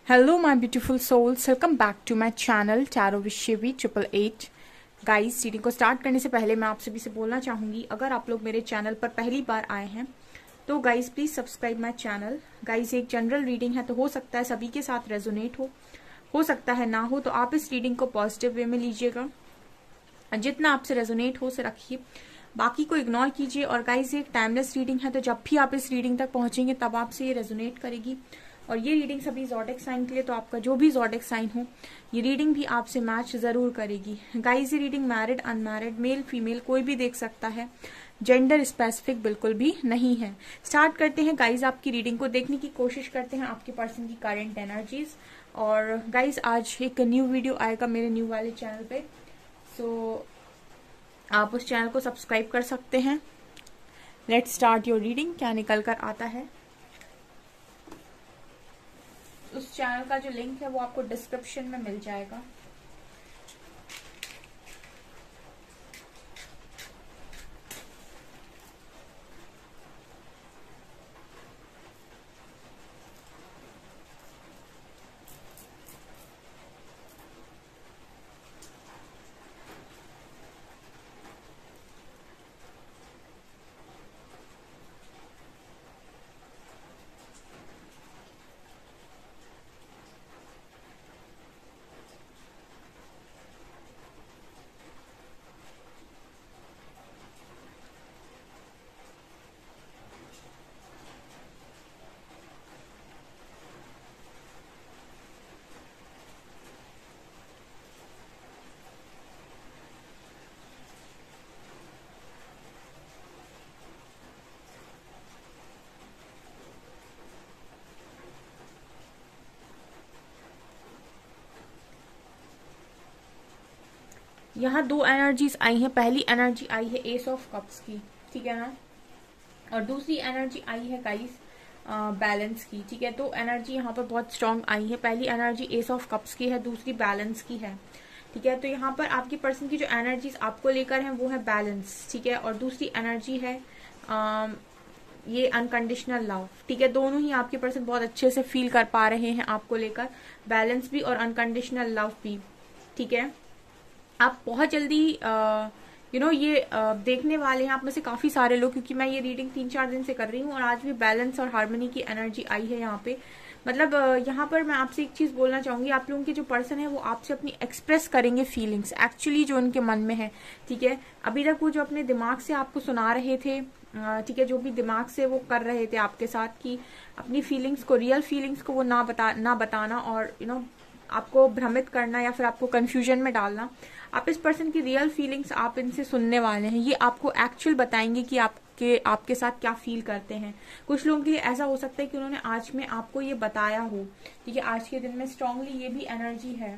Hello my beautiful souls, welcome back to my channel Tarot with Shivi 888। Guys, reading को start करने से पहले मैं आप सभी से बोलना चाहूँगी, अगर आप लोग मेरे चैनल पर पहली बार आए हैं तो guys please subscribe my channel. Guys, एक जनरल रीडिंग है तो हो सकता है सभी के साथ रेजोनेट हो सकता है ना हो, तो आप इस रीडिंग को पॉजिटिव वे में लीजिएगा। जितना आपसे रेजोनेट हो उसे रखिए, बाकी को इग्नोर कीजिए। और गाइस, ये एक टाइमलेस रीडिंग है, तो जब भी आप इस रीडिंग तक पहुंचेंगे तब आपसे ये रेजोनेट करेगी। और ये रीडिंग सभी ज़ोडिक साइन के लिए, तो आपका जो भी ज़ोडिक साइन हो ये रीडिंग भी आपसे मैच जरूर करेगी। गाइस, ये reading married unmarried male female कोई भी देख सकता है, जेंडर स्पेसिफिक बिल्कुल भी नहीं है। स्टार्ट करते हैं गाइस, आपकी रीडिंग को देखने की कोशिश करते हैं आपके पर्सन की करंट एनर्जीज। और गाइस, आज एक न्यू वीडियो आएगा मेरे न्यू वाले चैनल पे, सो आप उस चैनल को सब्सक्राइब कर सकते हैं। Let's start your reading. क्या निकल कर आता है, उस चैनल का जो लिंक है वो आपको डिस्क्रिप्शन में मिल जाएगा। यहाँ दो एनर्जीज आई हैं। पहली एनर्जी आई है एस ऑफ कप्स की, ठीक है ना, और दूसरी एनर्जी आई है गाइस बैलेंस की, ठीक है। तो एनर्जी यहाँ पर बहुत स्ट्रांग आई है। पहली एनर्जी एस ऑफ कप्स की है, दूसरी बैलेंस की है, ठीक है। तो यहाँ पर आपके पर्सन की जो एनर्जीज आपको लेकर हैं वो है बैलेंस, ठीक है, और दूसरी एनर्जी है ये अनकंडीशनल लव, ठीक है। दोनों ही आपके पर्सन बहुत अच्छे से फील कर पा रहे हैं आपको लेकर, बैलेंस भी और अनकंडीशनल लव भी, ठीक है। आप बहुत जल्दी ये देखने वाले हैं आप में से काफी सारे लोग, क्योंकि मैं ये रीडिंग 3-4 दिन से कर रही हूँ और आज भी बैलेंस और हार्मनी की एनर्जी आई है यहाँ पे। मतलब यहाँ पर मैं आपसे एक चीज बोलना चाहूंगी, आप लोगों के जो पर्सन है वो आपसे अपनी एक्सप्रेस करेंगे फीलिंग्स एक्चुअली जो उनके मन में है, ठीक है। अभी तक वो जो अपने दिमाग से आपको सुना रहे थे, ठीक है, जो भी दिमाग से वो कर रहे थे आपके साथ कि अपनी फीलिंग्स को, रियल फीलिंग्स को वो ना बताना और आपको भ्रमित करना या फिर आपको कंफ्यूजन में डालना, आप इस पर्सन की रियल फीलिंग्स आप इनसे सुनने वाले हैं। ये आपको एक्चुअल बताएंगे कि आपके साथ क्या फील करते हैं। कुछ लोगों के लिए ऐसा हो सकता है कि उन्होंने आज में आपको ये बताया हो, ठीक है, आज के दिन में स्ट्रांगली ये भी एनर्जी है।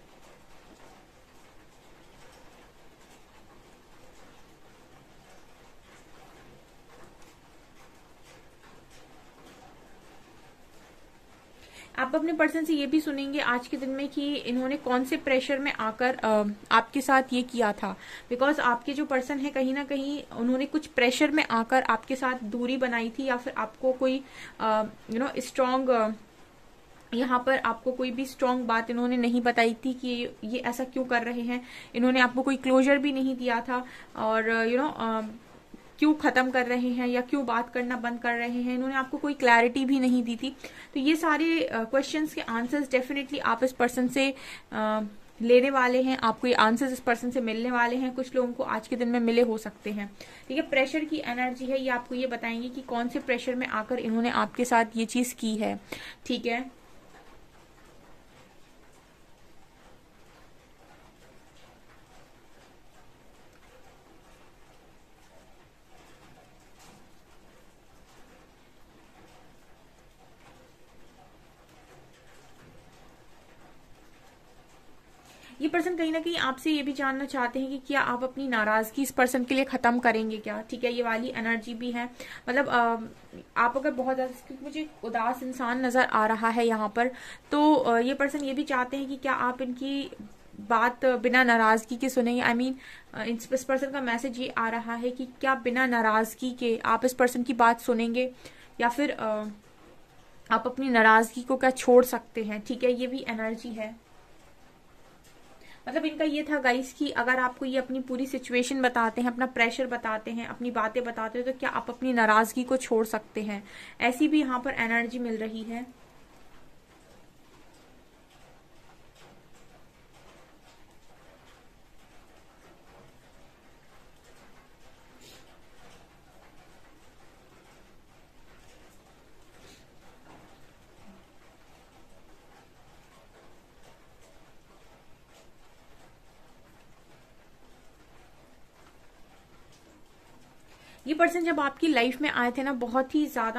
आप अपने पर्सन से ये भी सुनेंगे आज के दिन में कि इन्होंने कौन से प्रेशर में आकर आपके साथ ये किया था। बिकॉज आपके जो पर्सन है कहीं ना कहीं उन्होंने कुछ प्रेशर में आकर आपके साथ दूरी बनाई थी, या फिर आपको कोई स्ट्रॉन्ग यहाँ पर आपको कोई भी स्ट्रॉन्ग बात इन्होंने नहीं बताई थी कि ये ऐसा क्यों कर रहे हैं। इन्होंने आपको कोई क्लोजर भी नहीं दिया था, और क्यों खत्म कर रहे हैं या क्यों बात करना बंद कर रहे हैं, इन्होंने आपको कोई क्लैरिटी भी नहीं दी थी। तो ये सारे क्वेश्चंस के आंसर्स डेफिनेटली आप इस पर्सन से लेने वाले हैं, आपको ये आंसर्स इस पर्सन से मिलने वाले हैं। कुछ लोगों को आज के दिन में मिले हो सकते हैं, ठीक है। प्रेशर की एनर्जी है, ये आपको ये बताएंगे कि कौन से प्रेशर में आकर इन्होंने आपके साथ ये चीज की है, ठीक है। ये पर्सन कहीं ना कहीं आपसे ये भी जानना चाहते हैं कि क्या आप अपनी नाराजगी इस पर्सन के लिए खत्म करेंगे क्या, ठीक है। ये वाली एनर्जी भी है। मतलब आप अगर बहुत ज्यादा, क्योंकि मुझे उदास इंसान नजर आ रहा है यहाँ पर, तो ये पर्सन ये भी चाहते हैं कि क्या आप इनकी बात बिना नाराजगी के सुनेंगे। आई मीन इस पर्सन का मैसेज ये आ रहा है कि क्या बिना नाराजगी के आप इस पर्सन की बात सुनेंगे, या फिर आप अपनी नाराजगी को क्या छोड़ सकते हैं, ठीक है, ये भी एनर्जी है। मतलब इनका ये था गाइस कि अगर आपको ये अपनी पूरी सिचुएशन बताते हैं, अपना प्रेशर बताते हैं, अपनी बातें बताते हैं, तो क्या आप अपनी नाराजगी को छोड़ सकते हैं, ऐसी भी यहाँ पर एनर्जी मिल रही है। ये पर्सन जब आपकी लाइफ में आए थे ना, बहुत ही ज्यादा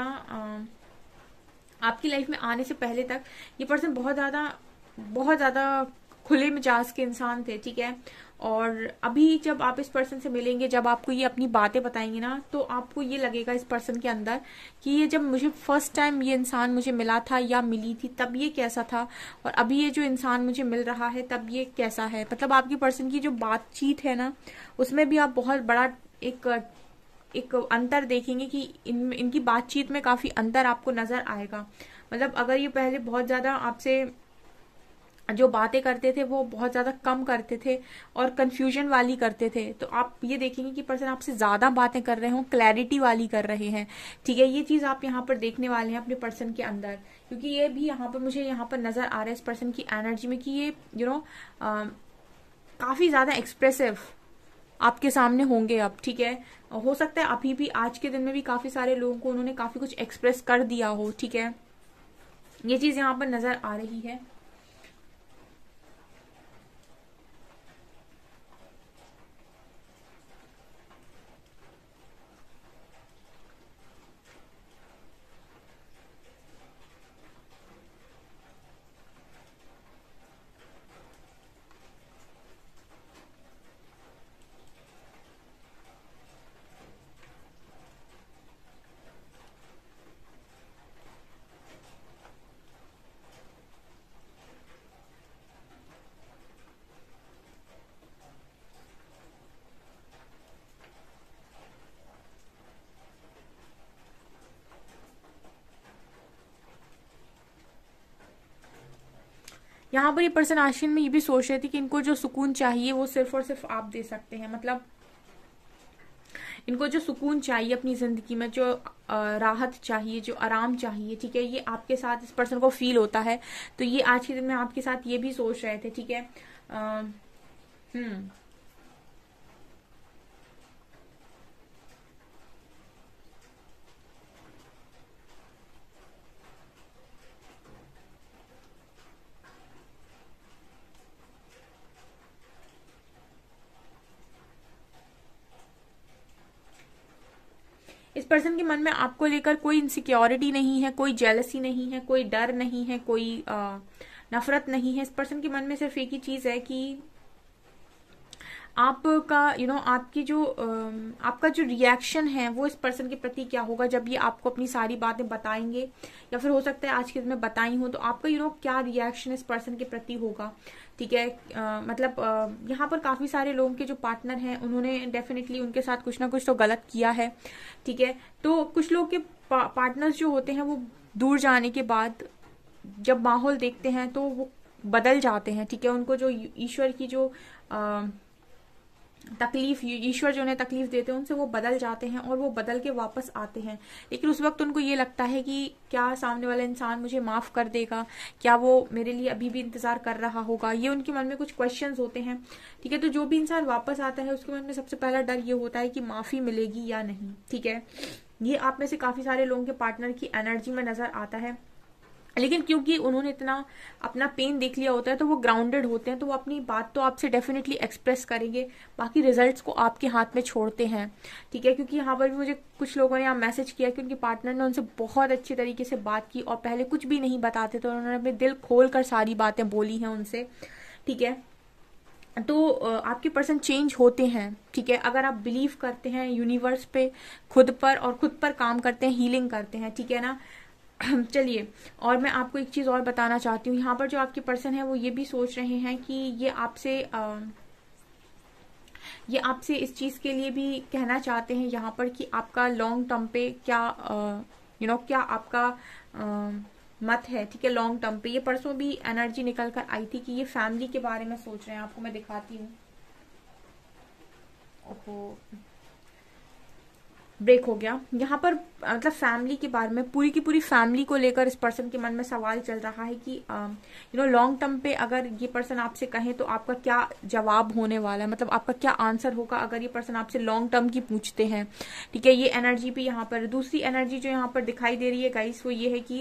आपकी लाइफ में आने से पहले तक ये पर्सन बहुत ज्यादा खुले मिजाज के इंसान थे, ठीक है। और अभी जब आप इस पर्सन से मिलेंगे, जब आपको ये अपनी बातें बताएंगे ना, तो आपको ये लगेगा इस पर्सन के अंदर कि ये जब मुझे फर्स्ट टाइम ये इंसान मुझे मिला था या मिली थी तब ये कैसा था, और अभी ये जो इंसान मुझे मिल रहा है तब ये कैसा है। मतलब आपकी पर्सन की जो बातचीत है ना, उसमें भी आप बहुत बड़ा एक अंतर देखेंगे कि इनकी बातचीत में काफी अंतर आपको नजर आएगा। मतलब अगर ये पहले बहुत ज्यादा आपसे जो बातें करते थे वो बहुत ज्यादा कम करते थे और कंफ्यूजन वाली करते थे, तो आप ये देखेंगे कि पर्सन आपसे ज्यादा बातें कर रहे हो, क्लैरिटी वाली कर रहे हैं, ठीक है। ये चीज आप यहाँ पर देखने वाले हैं अपने पर्सन के अंदर, क्योंकि ये भी यहाँ पर मुझे यहाँ पर नजर आ रहा है इस पर्सन की एनर्जी में कि ये काफी ज्यादा एक्सप्रेसिव आपके सामने होंगे अब, ठीक है। हो सकता है अभी भी आज के दिन में भी काफी सारे लोगों को उन्होंने काफी कुछ एक्सप्रेस कर दिया हो, ठीक है। ये चीज यहाँ पर नजर आ रही है। यहाँ पर ये पर्सन आश्विन में ये भी सोच रहे थे कि इनको जो सुकून चाहिए वो सिर्फ और सिर्फ आप दे सकते हैं। मतलब इनको जो सुकून चाहिए अपनी जिंदगी में, जो राहत चाहिए, जो आराम चाहिए, ठीक है, ये आपके साथ इस पर्सन को फील होता है। तो ये आज के दिन में आपके साथ ये भी सोच रहे थे, ठीक है। हम्म इस पर्सन के मन में आपको लेकर कोई इनसिक्योरिटी नहीं है, कोई जेलसी नहीं है, कोई डर नहीं है, कोई नफरत नहीं है। इस पर्सन के मन में सिर्फ एक ही चीज है कि आपका आपकी जो आपका जो रिएक्शन है वो इस पर्सन के प्रति क्या होगा जब ये आपको अपनी सारी बातें बताएंगे, या फिर हो सकता है आज के दिन में बताई हो, तो आपका क्या रिएक्शन इस पर्सन के प्रति होगा, ठीक है। मतलब यहाँ पर काफी सारे लोगों के जो पार्टनर हैं उन्होंने डेफिनेटली उनके साथ कुछ ना कुछ तो गलत किया है, ठीक है। तो कुछ लोग के पार्टनर्स जो होते हैं वो दूर जाने के बाद जब माहौल देखते हैं तो वो बदल जाते हैं, ठीक है। उनको जो ईश्वर की जो तकलीफ, ईश्वर जो उन्हें तकलीफ देते हैं उनसे वो बदल जाते हैं और वो बदल के वापस आते हैं। लेकिन उस वक्त उनको ये लगता है कि क्या सामने वाला इंसान मुझे माफ कर देगा, क्या वो मेरे लिए अभी भी इंतजार कर रहा होगा, ये उनके मन में कुछ क्वेश्चंस होते हैं, ठीक है। तो जो भी इंसान वापस आता है उसके मन में सबसे पहला डर ये होता है कि माफी मिलेगी या नहीं, ठीक है। ये आप में से काफी सारे लोगों के पार्टनर की एनर्जी में नजर आता है। लेकिन क्योंकि उन्होंने इतना अपना पेन देख लिया होता है तो वो ग्राउंडेड होते हैं, तो वो अपनी बात तो आपसे डेफिनेटली एक्सप्रेस करेंगे, बाकी रिजल्ट्स को आपके हाथ में छोड़ते हैं, ठीक है। क्योंकि यहाँ पर भी मुझे कुछ लोगों ने यहाँ मैसेज किया कि उनके पार्टनर ने उनसे बहुत अच्छे तरीके से बात की और पहले कुछ भी नहीं बताते तो उन्होंने अपने दिल खोल कर सारी बातें बोली हैं उनसे, ठीक है। तो आपके पर्सन चेंज होते हैं, ठीक है, अगर आप बिलीव करते हैं यूनिवर्स पे, खुद पर, और खुद पर काम करते हैं, हीलिंग करते हैं, ठीक है ना। चलिए, और मैं आपको एक चीज और बताना चाहती हूँ। यहाँ पर जो आपके पर्सन है वो ये भी सोच रहे हैं कि ये आपसे इस चीज के लिए भी कहना चाहते हैं यहाँ पर कि आपका लॉन्ग टर्म पे क्या क्या आपका मत है, ठीक है, लॉन्ग टर्म पे। ये परसों भी एनर्जी निकल कर आई थी कि ये फैमिली के बारे में सोच रहे हैं। आपको मैं दिखाती हूँ। ओहो, ब्रेक हो गया यहाँ पर। मतलब फैमिली के बारे में, पूरी की पूरी फैमिली को लेकर इस पर्सन के मन में सवाल चल रहा है कि लॉन्ग टर्म पे अगर ये पर्सन आपसे कहे तो आपका क्या जवाब होने वाला है, मतलब आपका क्या आंसर होगा अगर ये पर्सन आपसे लॉन्ग टर्म की पूछते हैं, ठीक है। ये एनर्जी भी यहाँ पर। दूसरी एनर्जी जो यहाँ पर दिखाई दे रही है गाइस, वो ये है कि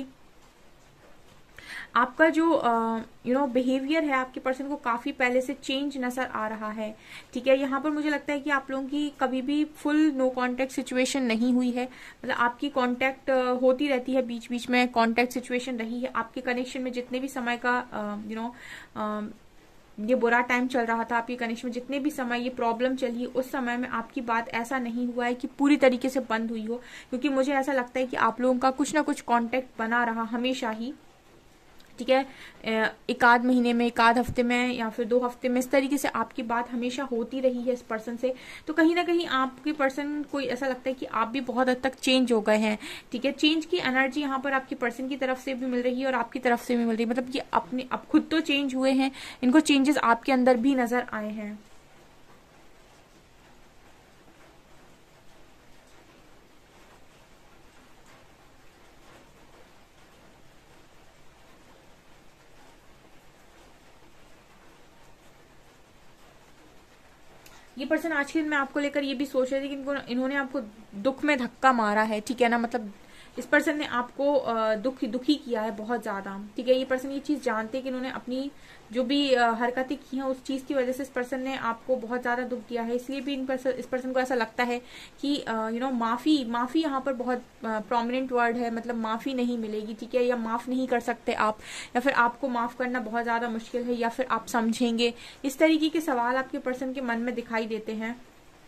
आपका जो बिहेवियर है, आपके पर्सन को काफी पहले से चेंज नजर आ रहा है, ठीक है। यहाँ पर मुझे लगता है कि आप लोगों की कभी भी फुल नो कांटेक्ट सिचुएशन नहीं हुई है, मतलब आपकी कांटेक्ट होती रहती है, बीच बीच में कांटेक्ट सिचुएशन रही है। आपके कनेक्शन में जितने भी समय का ये बुरा टाइम चल रहा था, आपके कनेक्शन में जितने भी समय ये प्रॉब्लम चली है, उस समय में आपकी बात ऐसा नहीं हुआ है कि पूरी तरीके से बंद हुई हो, क्योंकि मुझे ऐसा लगता है कि आप लोगों का कुछ ना कुछ कांटेक्ट बना रहा हमेशा ही, ठीक है। एक आध महीने में, एक आध हफ्ते में, या फिर 2 हफ्ते में, इस तरीके से आपकी बात हमेशा होती रही है इस पर्सन से। तो कहीं ना कहीं आपके पर्सन को ऐसा लगता है कि आप भी बहुत हद तक चेंज हो गए हैं, ठीक है। चेंज की एनर्जी यहाँ पर आपके पर्सन की तरफ से भी मिल रही है और आपकी तरफ से भी मिल रही है। मतलब ये अपने अब खुद तो चेंज हुए हैं, इनको चेंजेस आपके अंदर भी नजर आए हैं। ये पर्सन आज के दिन में आपको लेकर ये भी सोच रहे थे कि इन्होंने आपको दुख में धक्का मारा है, ठीक है ना। मतलब इस पर्सन ने आपको दुखी किया है बहुत ज्यादा, ठीक है। ये पर्सन ये चीज जानते हैं कि इन्होंने अपनी जो भी हरकतें की हैं, उस चीज की वजह से इस पर्सन ने आपको बहुत ज्यादा दुख दिया है। इसलिए भी इस पर्सन को ऐसा लगता है कि माफी यहाँ पर बहुत प्रोमिनेंट वर्ड है। मतलब माफी नहीं मिलेगी, ठीक है, या माफ नहीं कर सकते आप, या फिर आपको माफ करना बहुत ज्यादा मुश्किल है, या फिर आप समझेंगे। इस तरीके के सवाल आपके पर्सन के मन में दिखाई देते हैं।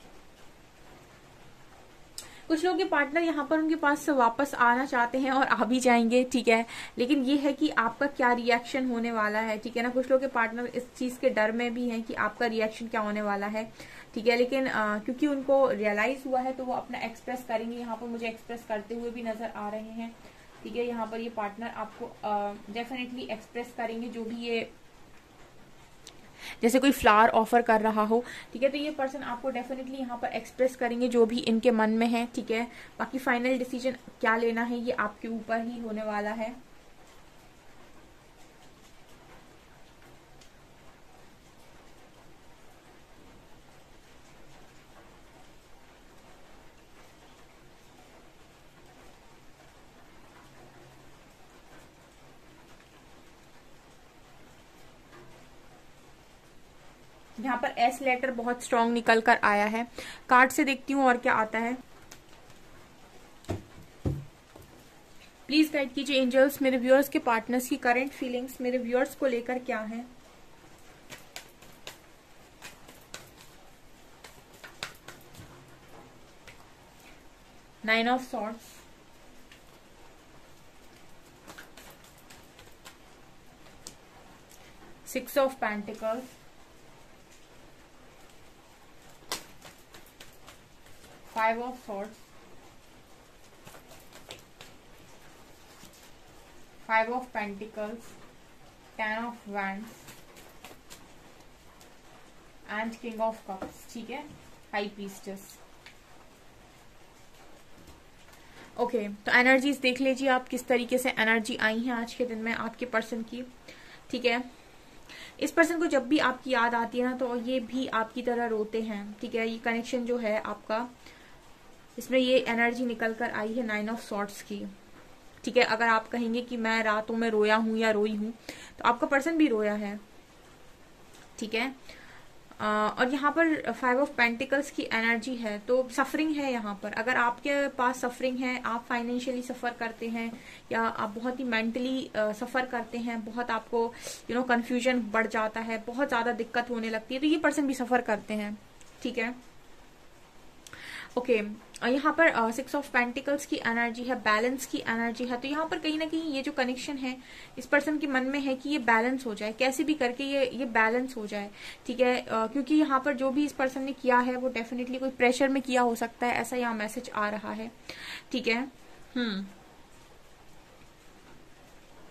कुछ लोग के पार्टनर यहाँ पर उनके पास वापस आना चाहते हैं और आ भी जाएंगे, ठीक है। लेकिन ये है कि आपका क्या रिएक्शन होने वाला है, ठीक है ना। कुछ लोग के पार्टनर इस चीज के डर में भी हैं कि आपका रिएक्शन क्या होने वाला है, ठीक है। लेकिन क्योंकि उनको रियलाइज हुआ है तो वो अपना एक्सप्रेस करेंगे। यहाँ पर मुझे एक्सप्रेस करते हुए भी नजर आ रहे हैं, ठीक है। यहाँ पर ये पार्टनर आपको डेफिनेटली एक्सप्रेस करेंगे, जो भी ये जैसे कोई फ्लावर ऑफर कर रहा हो, ठीक है। तो ये पर्सन आपको डेफिनेटली यहाँ पर एक्सप्रेस करेंगे जो भी इनके मन में है, ठीक है। बाकी फाइनल डिसीजन क्या लेना है ये आपके ऊपर ही होने वाला है। यहाँ पर एस लेटर बहुत स्ट्रांग निकल कर आया है। कार्ड से देखती हूँ और क्या आता है। प्लीज गाइड कीजिए एंजल्स, मेरे व्यूअर्स के पार्टनर्स की करंट फीलिंग्स मेरे व्यूअर्स को लेकर क्या है। Nine of swords, six of pentacles, 5 of swords, 5 of pentacles, 10 of wands and king of cups, ठीक है, हाई priestess। ओके, तो एनर्जीज देख लीजिए आप किस तरीके से एनर्जी आई है आज के दिन में आपके पर्सन की, ठीक है। इस पर्सन को जब भी आपकी याद आती है ना, तो ये भी आपकी तरह रोते हैं, ठीक है। ये कनेक्शन जो है आपका, इसमें ये एनर्जी निकल कर आई है 9 ऑफ सॉर्ड्स की, ठीक है। अगर आप कहेंगे कि मैं रातों में रोया हूं या रोई हूं, तो आपका पर्सन भी रोया है, ठीक है। और यहाँ पर 5 ऑफ पेंटिकल्स की एनर्जी है, तो सफरिंग है यहाँ पर। अगर आपके पास सफरिंग है, आप फाइनेंशियली सफर करते हैं, या आप बहुत ही मेंटली सफर करते हैं, बहुत आपको कंफ्यूजन बढ़ जाता है, बहुत ज्यादा दिक्कत होने लगती है, तो ये पर्सन भी सफर करते हैं, ठीक है। ओके, यहाँ पर 6 ऑफ पेंटिकल्स की एनर्जी है, बैलेंस की एनर्जी है। तो यहाँ पर कहीं ना कहीं ये जो कनेक्शन है इस पर्सन के मन में है कि ये बैलेंस हो जाए, कैसे भी करके ये बैलेंस हो जाए, ठीक है। क्योंकि यहाँ पर जो भी इस पर्सन ने किया है वो डेफिनेटली कोई प्रेशर में किया हो सकता है, ऐसा यहाँ मैसेज आ रहा है, ठीक है।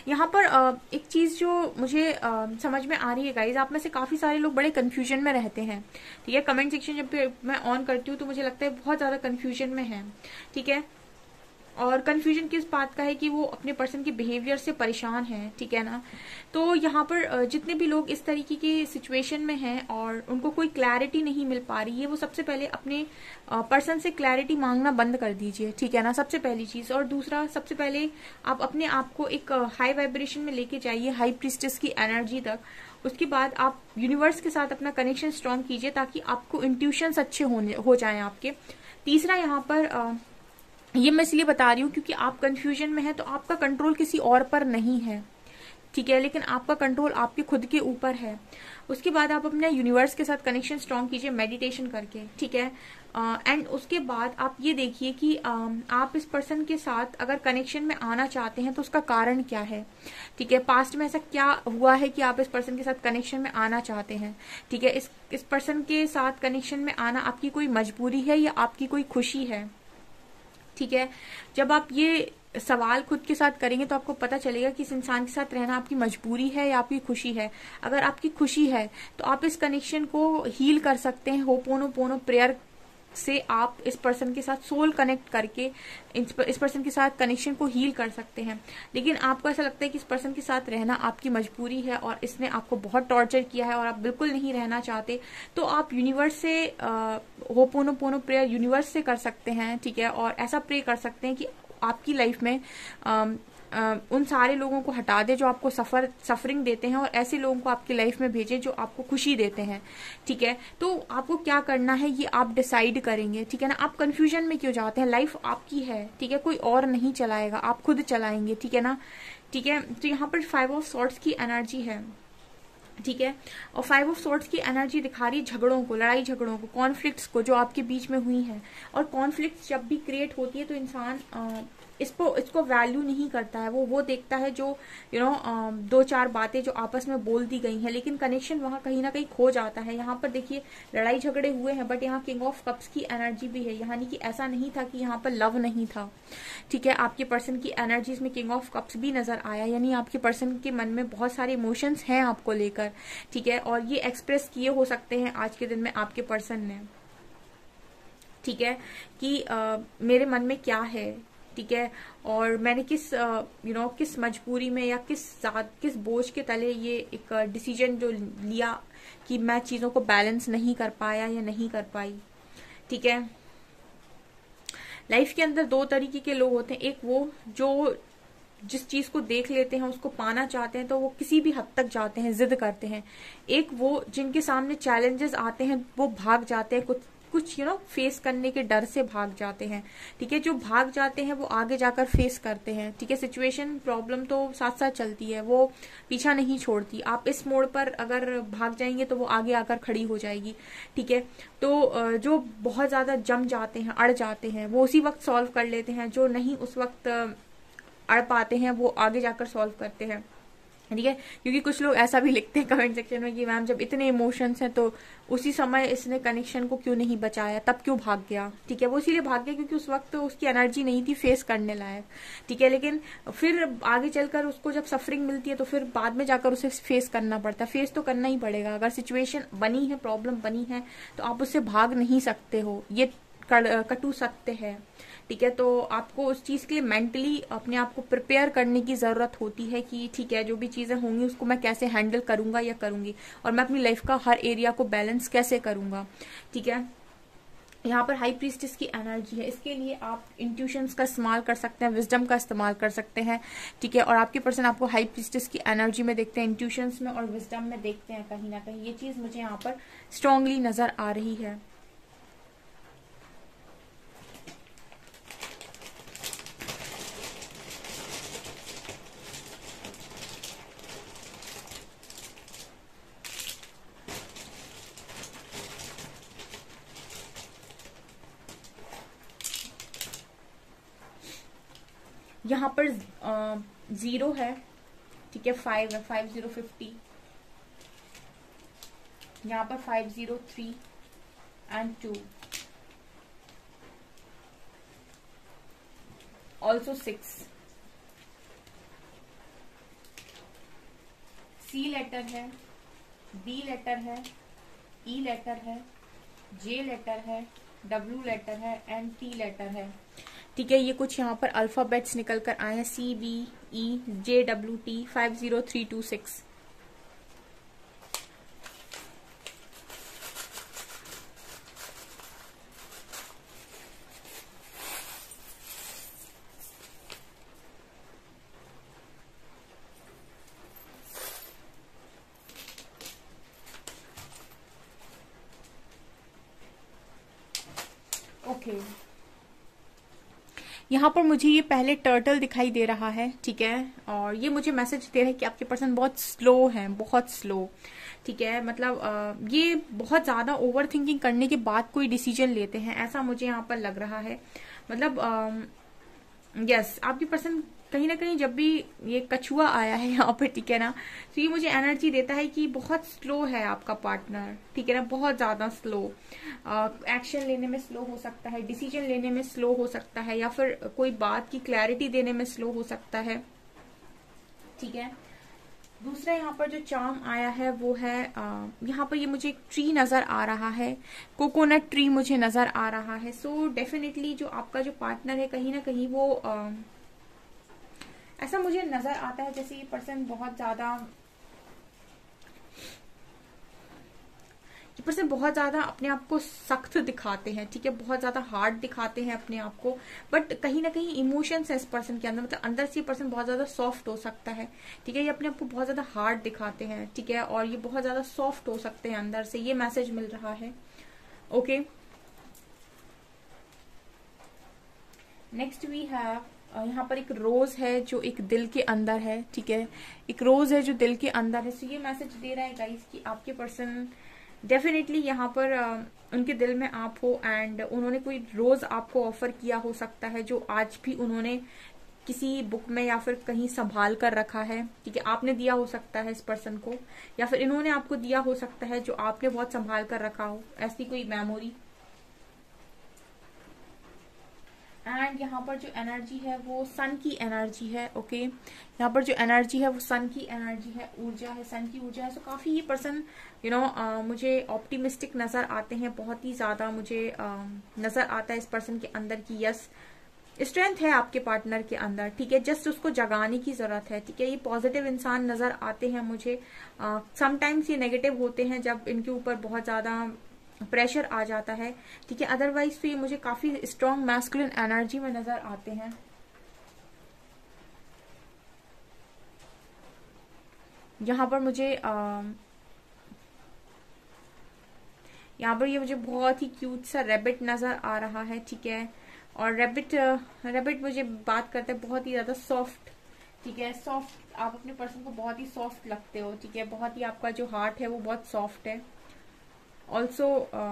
यहाँ पर एक चीज जो मुझे समझ में आ रही है गाइज, आप में से काफी सारे लोग बड़े कंफ्यूजन में रहते हैं, ठीक है। कमेंट सेक्शन जब भी मैं ऑन करती हूँ तो मुझे लगता है बहुत ज्यादा कंफ्यूजन में है, ठीक है। और कंफ्यूजन किस बात का है कि वो अपने पर्सन के बिहेवियर से परेशान है, ठीक है ना। तो यहाँ पर जितने भी लोग इस तरीके की सिचुएशन में हैं और उनको कोई क्लैरिटी नहीं मिल पा रही है, वो सबसे पहले अपने पर्सन से क्लैरिटी मांगना बंद कर दीजिए, ठीक है ना, सबसे पहली चीज। और दूसरा, सबसे पहले आप अपने आप को एक हाई वाइब्रेशन में लेके जाइए, हाई प्रीस्टेस की एनर्जी तक। उसके बाद आप यूनिवर्स के साथ अपना कनेक्शन स्ट्रांग कीजिए ताकि आपको इंट्यूशंस अच्छे हो जाएं आपके। तीसरा, यहाँ पर ये मैं इसलिए बता रही हूँ क्योंकि आप कंफ्यूजन में हैं, तो आपका कंट्रोल किसी और पर नहीं है, ठीक है, लेकिन आपका कंट्रोल आपके खुद के ऊपर है। उसके बाद आप अपने यूनिवर्स के साथ कनेक्शन स्ट्रांग कीजिए मेडिटेशन करके, ठीक है। एंड उसके बाद आप ये देखिए कि आप इस पर्सन के साथ अगर कनेक्शन में आना चाहते हैं तो उसका कारण क्या है, ठीक है। पास्ट में ऐसा क्या हुआ है कि आप इस पर्सन के साथ कनेक्शन में आना चाहते हैं, ठीक है। इस पर्सन के साथ कनेक्शन में आना आपकी कोई मजबूरी है या आपकी कोई खुशी है, ठीक है। जब आप ये सवाल खुद के साथ करेंगे तो आपको पता चलेगा कि इस इंसान के साथ रहना आपकी मजबूरी है या आपकी खुशी है। अगर आपकी खुशी है तो आप इस कनेक्शन को हील कर सकते हैं होपोनोपोनो प्रेयर से। आप इस पर्सन के साथ सोल कनेक्ट करके इस पर्सन के साथ कनेक्शन को हील कर सकते हैं। लेकिन आपको ऐसा लगता है कि इस पर्सन के साथ रहना आपकी मजबूरी है और इसने आपको बहुत टॉर्चर किया है और आप बिल्कुल नहीं रहना चाहते, तो आप यूनिवर्स से होपोनोपोनो प्रेयर यूनिवर्स से कर सकते हैं, ठीक है। और ऐसा प्रे कर सकते हैं कि आपकी लाइफ में उन सारे लोगों को हटा दे जो आपको सफरिंग देते हैं और ऐसे लोगों को आपकी लाइफ में भेजे जो आपको खुशी देते हैं, ठीक है। तो आपको क्या करना है ये आप डिसाइड करेंगे, ठीक है ना। आप कंफ्यूजन में क्यों जाते हैं, लाइफ आपकी है, ठीक है, कोई और नहीं चलाएगा, आप खुद चलाएंगे, ठीक है ना, ठीक है। तो यहाँ पर 5 ऑफ सॉर्ड्स की एनर्जी है, ठीक है। और 5 ऑफ सॉर्ड्स की एनर्जी दिखा रही है झगड़ों को, लड़ाई झगड़ों को, कॉन्फ्लिक्ट्स को जो आपके बीच में हुई है। और कॉन्फ्लिक्ट्स जब भी क्रिएट होती है तो इंसान इसको वैल्यू नहीं करता है, वो देखता है जो दो चार बातें जो आपस में बोल दी गई हैं, लेकिन कनेक्शन वहां कहीं ना कहीं खो जाता है। यहाँ पर देखिए लड़ाई झगड़े हुए हैं बट यहाँ किंग ऑफ कप्स की एनर्जी भी है, यानी कि ऐसा नहीं था कि यहाँ पर लव नहीं था, ठीक है। आपके पर्सन की एनर्जीज में किंग ऑफ कप्स भी नजर आया, यानी आपके पर्सन के मन में बहुत सारे इमोशंस हैं आपको लेकर, ठीक है। और ये एक्सप्रेस किए हो सकते हैं आज के दिन में आपके पर्सन ने, ठीक है, कि मेरे मन में क्या है, ठीक है, और मैंने किस मजबूरी में या किस बोझ के तले ये एक डिसीजन जो लिया कि मैं चीजों को बैलेंस नहीं कर पाया या नहीं कर पाई, ठीक है। लाइफ के अंदर 2 तरीके के लोग होते हैं, एक वो जो जिस चीज को देख लेते हैं उसको पाना चाहते हैं तो वो किसी भी हद तक जाते हैं, जिद करते हैं। एक वो जिनके सामने चैलेंजेस आते हैं वो भाग जाते हैं, कुछ फेस करने के डर से भाग जाते हैं, ठीक है। जो भाग जाते हैं वो आगे जाकर फेस करते हैं, ठीक है। सिचुएशन प्रॉब्लम तो साथ साथ चलती है, वो पीछा नहीं छोड़ती। आप इस मोड़ पर अगर भाग जाएंगे तो वो आगे आकर खड़ी हो जाएगी, ठीक है। तो जो बहुत ज्यादा जम जाते हैं, अड़ जाते हैं, वो उसी वक्त सॉल्व कर लेते हैं, जो नहीं उस वक्त अड़ पाते हैं वो आगे जाकर सॉल्व करते हैं, ठीक है। क्योंकि कुछ लोग ऐसा भी लिखते हैं कमेंट सेक्शन में कि मैम जब इतने इमोशंस हैं तो उसी समय इसने कनेक्शन को क्यों नहीं बचाया, तब क्यों भाग गया, ठीक है। वो इसीलिए भाग गया क्योंकि उस वक्त तो उसकी एनर्जी नहीं थी फेस करने लायक, ठीक है। लेकिन फिर आगे चलकर उसको जब सफरिंग मिलती है तो फिर बाद में जाकर उसे फेस करना पड़ता है, फेस तो करना ही पड़ेगा। अगर सिचुएशन बनी है, प्रॉब्लम बनी है तो आप उससे भाग नहीं सकते हो, ये कटु सत्य है, ठीक है। तो आपको उस चीज के लिए मेंटली अपने आप को प्रिपेयर करने की जरूरत होती है कि ठीक है जो भी चीजें होंगी उसको मैं कैसे हैंडल करूंगा या करूंगी, और मैं अपनी लाइफ का हर एरिया को बैलेंस कैसे करूंगा, ठीक है। यहाँ पर हाई प्रीस्टेस की एनर्जी है, इसके लिए आप इंट्यूशंस का इस्तेमाल कर सकते हैं, विजडम का इस्तेमाल कर सकते हैं, ठीक है। और आपके पर्सन आपको हाई प्रीस्टेस की एनर्जी में देखते हैं, इंट्यूशंस में और विजडम में देखते हैं कहीं ना कहीं। ये चीज मुझे यहाँ पर स्ट्रांगली नजर आ रही है। यहाँ पर 0 है, ठीक है, 5 है, 5050, यहाँ पर 503 and 2, also 6, सी लेटर है, बी लेटर है, ई लेटर है, जे लेटर है, डब्ल्यू लेटर है एंड टी लेटर है। ठीक है, ये कुछ यहाँ पर अल्फाबेट्स निकल कर आए हैं, C B E J W T 50326। Okay, यहाँ पर मुझे ये पहले टर्टल दिखाई दे रहा है, ठीक है, और ये मुझे मैसेज दे रहा है कि आपके पर्सन बहुत स्लो है, बहुत स्लो। ठीक है, मतलब ये बहुत ज्यादा ओवर थिंकिंग करने के बाद कोई डिसीजन लेते हैं, ऐसा मुझे यहाँ पर लग रहा है। मतलब यस, आपकी पर्सन कहीं ना कहीं जब भी ये कछुआ आया है यहाँ पे, ठीक है ना, तो ये मुझे एनर्जी देता है कि बहुत स्लो है आपका पार्टनर, ठीक है ना, बहुत ज्यादा स्लो। एक्शन लेने में स्लो हो सकता है, डिसीजन लेने में स्लो हो सकता है, या फिर कोई बात की क्लैरिटी देने में स्लो हो सकता है। ठीक है, दूसरा यहाँ पर जो चार्म आया है वो है यहाँ पर ये मुझे एक ट्री नजर आ रहा है, कोकोनट ट्री मुझे नजर आ रहा है। सो डेफिनेटली जो आपका जो पार्टनर है कहीं ना कहीं वो ऐसा मुझे नजर आता है जैसे ये पर्सन बहुत ज्यादा अपने आप को सख्त दिखाते हैं, ठीक है, बहुत ज्यादा हार्ड दिखाते हैं अपने आप को, बट कहीं ना कहीं इमोशंस है इस पर्सन के अंदर, मतलब अंदर से ये पर्सन बहुत ज्यादा सॉफ्ट हो सकता है। ठीक है, ये अपने आप को बहुत ज्यादा हार्ड दिखाते हैं, ठीक है, और ये बहुत ज्यादा सॉफ्ट हो सकते हैं अंदर से, ये मैसेज मिल रहा है। ओके, नेक्स्ट वी हैव यहाँ पर एक रोज है जो एक दिल के अंदर है, ठीक है, एक रोज है जो दिल के अंदर है। सो ये मैसेज दे रहा है गाइस कि आपके पर्सन डेफिनेटली यहाँ पर उनके दिल में आप हो, एंड उन्होंने कोई रोज आपको ऑफर किया हो सकता है जो आज भी उन्होंने किसी बुक में या फिर कहीं संभाल कर रखा है। ठीक है, आपने दिया हो सकता है इस पर्सन को, या फिर इन्होंने आपको दिया हो सकता है जो आपने बहुत संभाल कर रखा हो, ऐसी कोई मेमोरी। एंड यहाँ पर जो एनर्जी है वो सन की एनर्जी है। ओके, यहाँ पर जो एनर्जी है वो सन की एनर्जी है, ऊर्जा है, सन की ऊर्जा है। सो काफी ये पर्सन मुझे ऑप्टिमिस्टिक नजर आते हैं, बहुत ही ज्यादा मुझे नजर आता है इस पर्सन के अंदर की यस स्ट्रेंथ है आपके पार्टनर के अंदर। ठीक है, जस्ट उसको जगाने की जरूरत है। ठीक है, ये पॉजिटिव इंसान नजर आते हैं मुझे। समटाइम्स ये नेगेटिव होते हैं जब इनके ऊपर बहुत ज्यादा प्रेशर आ जाता है। ठीक है, अदरवाइज तो ये मुझे काफी स्ट्रॉन्ग मैस्कुलिन एनर्जी में नजर आते हैं। यहाँ पर मुझे यहाँ पर ये मुझे बहुत ही क्यूट सा रैबिट नजर आ रहा है। ठीक है, और रैबिट मुझे बात करता है बहुत ही ज्यादा सॉफ्ट। ठीक है, सॉफ्ट, आप अपने पर्सन को बहुत ही सॉफ्ट लगते हो। ठीक है, बहुत ही आपका जो हार्ट है वो बहुत सॉफ्ट है। ऑल्सो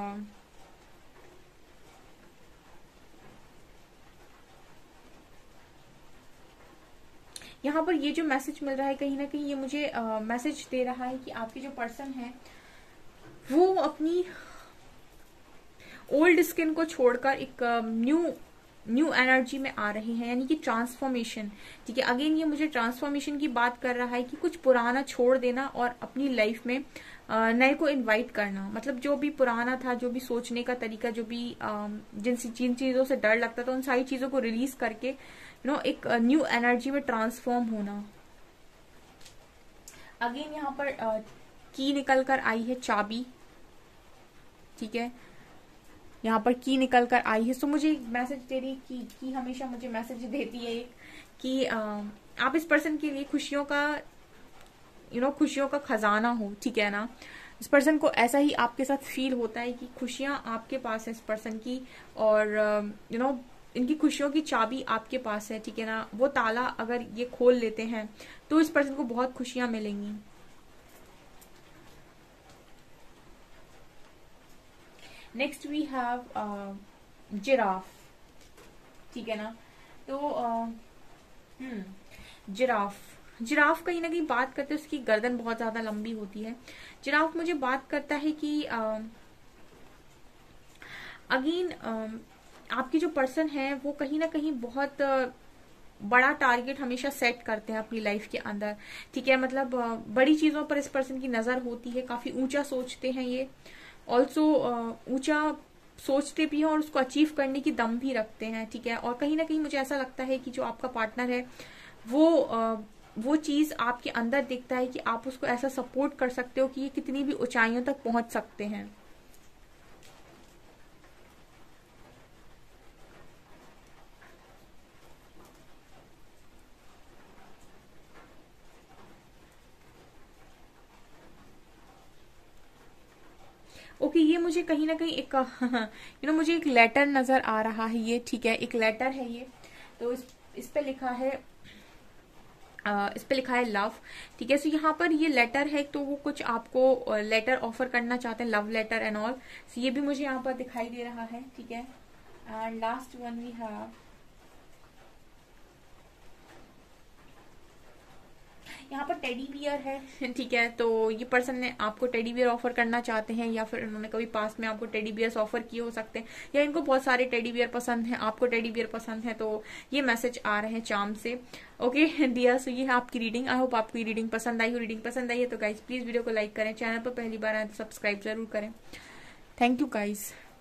यहाँ पर ये जो मैसेज मिल रहा है कहीं ना कहीं ये मुझे मैसेज दे रहा है कि आपके जो पर्सन है वो अपनी ओल्ड स्किन को छोड़कर एक न्यू एनर्जी में आ रहे हैं, यानी कि ट्रांसफॉर्मेशन। ठीक है, अगेन ये मुझे ट्रांसफॉर्मेशन की बात कर रहा है कि कुछ पुराना छोड़ देना और अपनी लाइफ में नए को इनवाइट करना। मतलब जो भी पुराना था, जो भी सोचने का तरीका, जो भी जिन चीजों से डर लगता था, उन सारी चीजों को रिलीज करके एक न्यू एनर्जी में ट्रांसफॉर्म होना। अगेन यहाँ पर की निकल कर आई है, चाबी। ठीक है, यहाँ पर की निकल कर आई है। सो मुझे एक मैसेज दे रही है की हमेशा मुझे मैसेज देती है एक कि आप इस पर्सन के लिए खुशियों का खजाना हो। ठीक है ना, इस पर्सन को ऐसा ही आपके साथ फील होता है कि खुशियां आपके पास है इस पर्सन की, और इनकी खुशियों की चाबी आपके पास है। ठीक है ना, वो ताला अगर ये खोल लेते हैं तो इस पर्सन को बहुत खुशियां मिलेंगी। Next we have giraffe. ठीक है ना, तो जिराफ कहीं ना कहीं बात करते हैं, उसकी गर्दन बहुत ज्यादा लंबी होती है। जिराफ मुझे बात करता है कि अगेन आपकी जो पर्सन है वो कहीं ना कहीं बहुत बड़ा टारगेट हमेशा सेट करते हैं अपनी लाइफ के अंदर, ठीक है। मतलब बड़ी चीजों पर इस पर्सन की नजर होती है, काफी ऊंचा सोचते हैं ये, ऑल्सो ऊंचा सोचते भी हैं और उसको अचीव करने की दम भी रखते हैं, ठीक है। और कहीं ना कहीं मुझे ऐसा लगता है कि जो आपका पार्टनर है वो चीज आपके अंदर दिखता है कि आप उसको ऐसा सपोर्ट कर सकते हो कि ये कितनी भी ऊंचाइयों तक पहुंच सकते हैं। ओके ये मुझे कहीं ना कहीं एक मुझे एक लेटर नजर आ रहा है ये, ठीक है, एक लेटर है ये। तो इस पे लिखा है लव, ठीक है। सो यहाँ पर ये लेटर है, तो वो कुछ आपको लेटर ऑफर करना चाहते हैं, love letter and all. So ये भी मुझे यहाँ पर दिखाई दे रहा है, ठीक है। And last one we have, यहाँ पर टेडी बियर है, ठीक है। तो ये पर्सन ने आपको टेडी बियर ऑफर करना चाहते हैं, या फिर उन्होंने कभी पास्ट में आपको टेडी बियर्स ऑफर किए हो सकते हैं, या इनको बहुत सारे टेडी बियर पसंद हैं, आपको टेडी बियर पसंद है। तो ये मैसेज आ रहे हैं चार्म से। ओके डियर, सो ये है आपकी रीडिंग। आई होप आपको ये रीडिंग पसंद आई हो। रीडिंग पसंद आई है तो गाइज प्लीज वीडियो को लाइक करें, चैनल पर पहली बार आए तो सब्सक्राइब जरूर करें। Thank you guys.